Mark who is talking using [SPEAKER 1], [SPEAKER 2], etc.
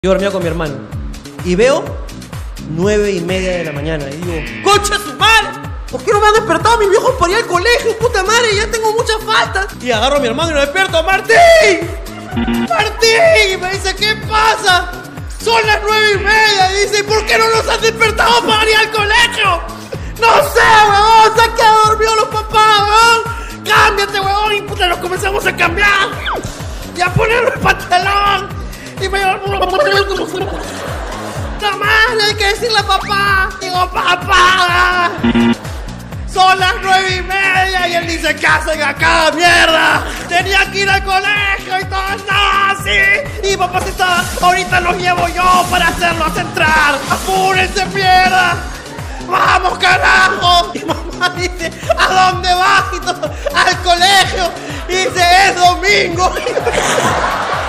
[SPEAKER 1] Yo dormía con mi hermano y veo 9:30 de la mañana y digo, ¡concha su madre! ¿Por qué no me han despertado mis viejos para ir al colegio? ¡Puta madre! Ya tengo muchas faltas. Y agarro a mi hermano y lo despierto. ¡Martín! ¡Martín! Y me dice, ¿qué pasa? Son las 9:30. Y dice, ¿por qué no nos han despertado para ir al colegio? ¡No sé, huevón! ¡Se han quedado dormidos los papás, huevón! ¡Cámbiate, huevón! Y puta, nos comenzamos a cambiar. Y a poner el pantalón. Y me ¡la madre! Hay que decirle a papá. Digo, papá. Son las 9:30 y él dice, ¿qué hacen acá, mierda? Tenía que ir al colegio y todo, no, sí. Y papacito, ahorita los llevo yo para hacerlos entrar. ¡Apúrense, mierda! ¡Vamos, carajo! Y mamá dice, ¿a dónde vas? Y todo, al colegio. Y dice, es domingo.